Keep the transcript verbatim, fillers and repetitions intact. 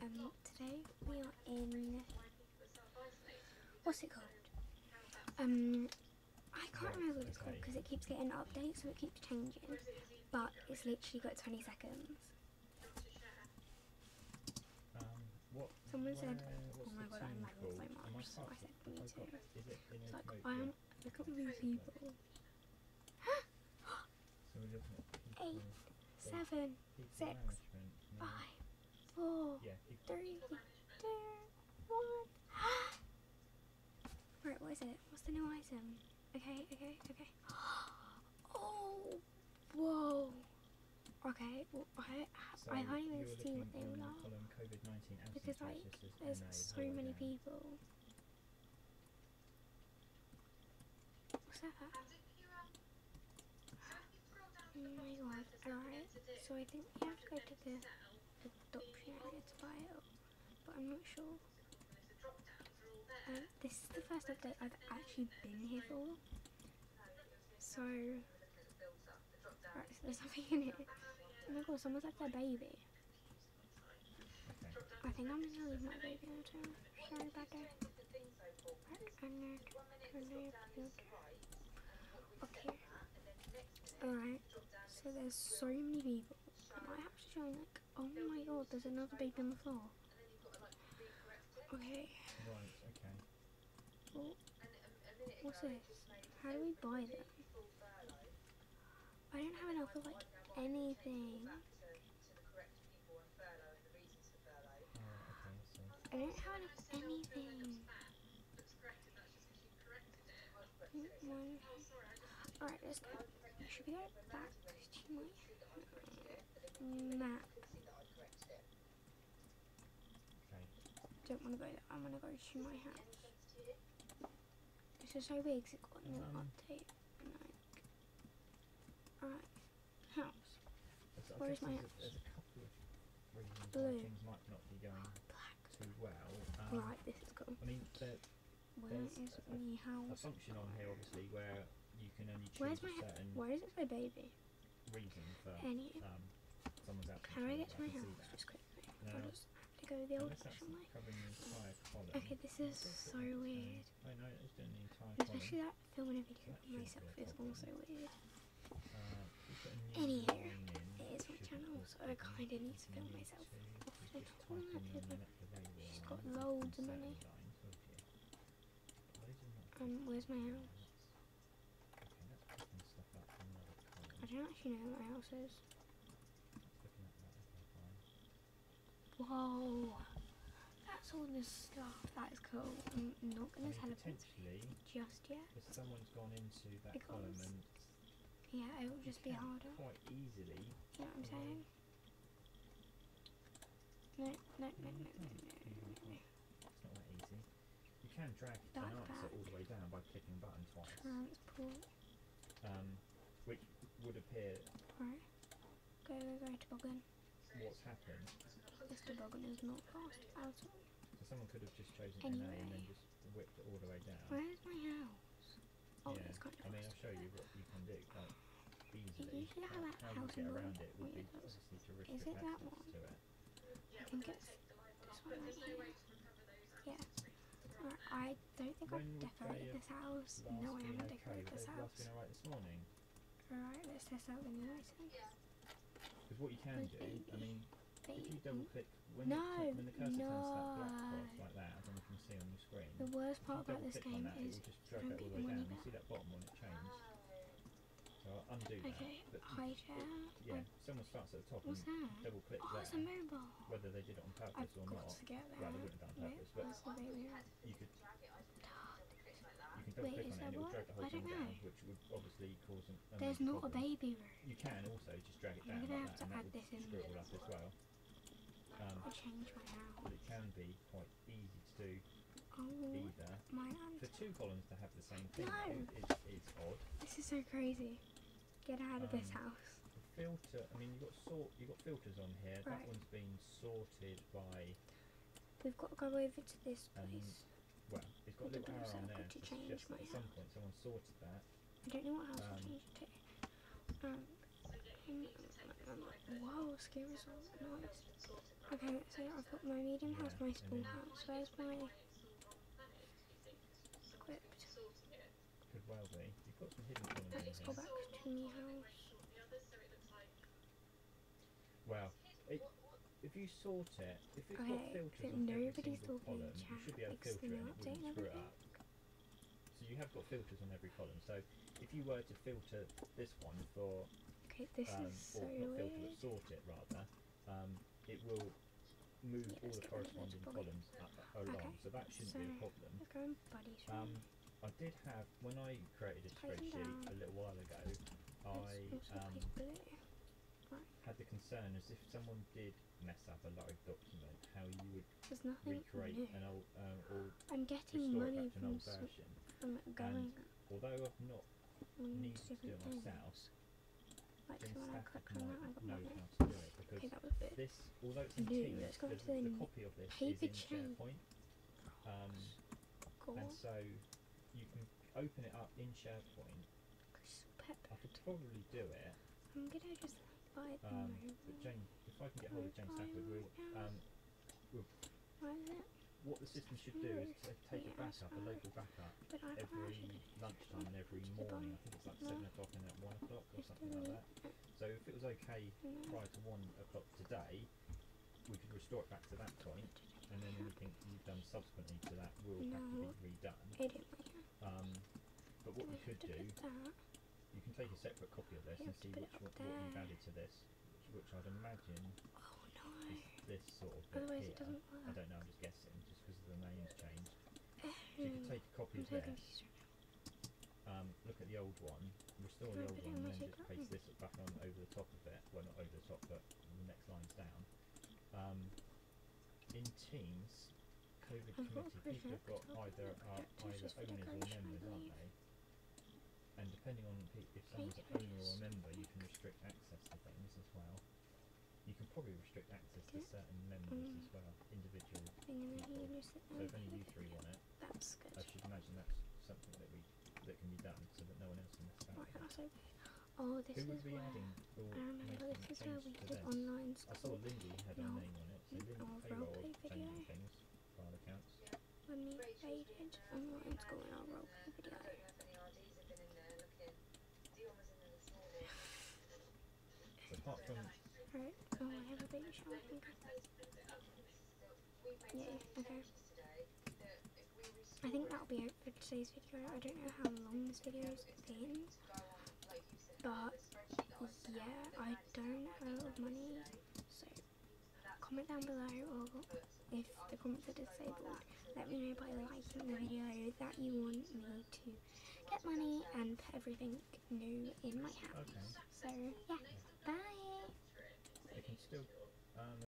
Um, today we are in, what's it called? Um, I can't remember what it's called because it keeps getting updates, so it keeps changing. But it's literally got twenty seconds. Um, what, Someone where, said, what's oh my the god, I'm team lagging so called? Am I much. So I part said, of- me have I too. got- Is it in It's like, Automotive? I am, look at all these people. So we're looking at people, Eight, people seven, six, management. No. five, four, Yeah, people. three, two, one. Right, what is it? What's the new item? Okay, okay, okay. Oh, whoa. Okay, well, I, So I can't you even were see what looking they on are. the column COVID nineteen absence Because, like, processes, there's N A, so all the way many down. people. What's that? Oh my god, alright. So I think we have to go to the adoption area to buy it, but I'm not sure. Um, this is the first update I've actually been here for. So, right, so there's nothing in it. Oh my god, someone's like their baby. Okay. I think I'm gonna leave my baby on too. Sorry about that. Right, I'm gonna leave you. Okay. Alright, so there's so many people. I might have to join, like, oh my god, there's another baby on the floor. Okay. Right, okay. Well, what's this? How do we buy them? I don't have enough of, like, anything. Oh, okay, so. I don't have enough of anything. One. Alright, let's go. Should we go back to my map? Okay. Don't want to go there. I want to go to my house. This is so big because it got a new Um, update. And like, alright, house. There's- I Where's guess my there's, a, house? there's a couple of reasons Blue. why things might not be going Black. too well. Um, Right, this is cool. I mean, there, Where there's is a- my a house? function on here, obviously, where you can only choose Where's a my house? certain Why does it say baby? reason for Any. um, someone's absence. How do I or get to my can see house? that. Just quickly. No, I'll just have to go the old unless that's fashioned way. covering the entire column. Okay, this is so weird. I know it's doing the entire Especially column. that filming a video That of should myself be a is problem. also weird. Uh, we put a new Anywho, line in, it is my should channel, be so I possible. kinda need to We film need myself. to Often. just Oh, type in the people. net available She's lines got and loads of certain money. lines, oh dear. Why is it not Um, where's my picking house? lines? Okay, that's picking stuff up from another column. I don't actually know where my house is. That's looking at that, okay, fine. Whoa, that's all this stuff. That is cool. I'm not I gonna mean, teleport potentially, just yet. if someone's gone into that column Because- and Yeah, it will you just be can harder. quite easily. You know what I'm saying? No, no, no, no, no, no, no, no. It's not that easy. You can drag an That answer bad. all the way down by clicking a button twice, Transport. um, which would appear Right. Go, go, go, toboggan. what's happened. This toboggan is not fast at all. So someone could have just chosen N A and Anyway. then just whipped it all the way down. Where's my house? Oh, yeah, it's kind of I mean, fast. I'll show you what you can do quite easily. usually How, have that how you house get in around blue. it would Oh, be yeah, that's- obviously to is it restrict that access one? to it. I think it's this one right here. Yeah. Alright, I don't think When I've would decorated they this house. Last No, I been haven't okay, decorated would this they last house. been alright this morning? Alright, let's test out the new items. Because what you can Where's do, I baby? mean, if you Baby. double click, when, No, it, when the cursor turns that black no. cross like that, I don't know if you can see on your screen. The worst If part you about double this click on game that, is it will just you drag don't that get all the the way money down. You back. see that bottom one, it changed. So I'll undo Okay, that. But high chair. yeah, someone starts at the top What's and that? double click Oh, there. it's a mobile. Whether they did it on I've purpose or got not, to get there. well, they wouldn't have done it on Wait, purpose, but where's the baby? you could you can double Wait, click is on it there and it will what? drag the whole I thing don't down, know. which would obviously cause an a There's major not a problem. baby room. You can also just drag it I'm down gonna like have that, to and that add will this in. screw it all up as well. Um, I changed my but house. it can be quite easy to do Oh, either. my For aunt. two columns to have the same thing No. though, is, is odd. This is so crazy. Get out of this Um, house. The filter, I mean, you've got sort, you've got filters on here. That Right. one's been sorted by, We've got to go over to this um, place. well, it's got a With the little blue arrow on circle there to to change suggest my that at some house. point someone sorted that. I don't know what house um, I changed it to. Um, um, um, whoa, scary result. Nice. Okay, so I've got my medium house, Yeah, my and small then- house. Where's my equipped? Could well be. You've got some hidden columns in Let's go here. back to me house. Well, it, if you sort it, if it's got Okay, filters so on every nobody's single talking in column, you chat, should be able to fix the filter it new and it update wouldn't and screw it everything. up. So you have got filters on every column. So if you were to filter this one for, Okay, this um, is so or not filter weird. but sort it rather, um, it will move Yeah, all let's the get rid of this corresponding probably. columns up, along. Okay, So that shouldn't so be a problem. let's go in buddies Um, room. I did have, when I created a Close them spreadsheet down. a little while ago, I Let's also um, pick blue. Right, had the concern as if someone did mess up a live document, how you would there's nothing recreate new. an old, uh, or I'm getting restore it money back to an from, old s- version. from it going Although I've not on needed to do different it things. myself, Like, then so when I Static click on that, I might got know money. how to do it, because Okay, that was good. this, although it's in New, Teams, let's go the, to the the n- copy of this is paper in chain. SharePoint, um, Cool. and so you can open it up in SharePoint. Crystal pep. I could probably do it, I'm gonna just buy the um, mobile. but Jane, if I can get hold of Jane Mobile Stafford, we'll, right now. um, Why is it? what the system should do is to take a Yeah, backup, a sorry. local backup, But I can't every actually lunchtime and every Keep on. morning. I think it's like No. seven o'clock and at one o'clock or Just something do like it. that. So if it was okay No. prior to one o'clock today, we could restore it back to that point, and then anything you've done subsequently to that will have to No. be redone. It didn't matter. Um, but what Do you I could have to do, put that? you can take a separate copy of this You and have to see put which it one, up what you've there. added to this, which, which I'd imagine Oh no. is this sort of bit Otherwise here. it doesn't I work. don't know, I'm just guessing, just because the name's changed. So you could Um, take a copy I'm of so this, confused right um, look at the old one, restore Can I the old put it one, on and my then just secret paste room? this back on over the top of it. Well, not over the top, but the next line's down. Um, in Teams, COVID I've got a committee, people have got project, I'll either put the are project either just for owners or decoration, I members, aren't believe. they? And depending on pe- if someone's an Hate owner or a this. member, you can restrict access to things as well. You can probably restrict access to Okay. certain members Um, as well, individual Thing and then people. you just sit So down if only and you put three it. want it, That's good. I should imagine that's something that we that can be done, so that no one else can mess about Right, with it. that's okay. Oh, this Who is would be where adding or I remember making this is where changes we to did this? online I saw school Lindy had No. her name on it, so Lindy Oh, payroll roleplay video. changing things by all accounts. when we raided online school in our roleplay video. So apart from Right. Oh, I have a baby shower. I think. Yeah. Okay. I think that'll be it for today's video. I don't know how long this video's been, but yeah, I don't have money, so comment down below, or if the comments are disabled, let me know by liking the video that you want me to get money and put everything new in my house. okay, So yeah, bye. they can still um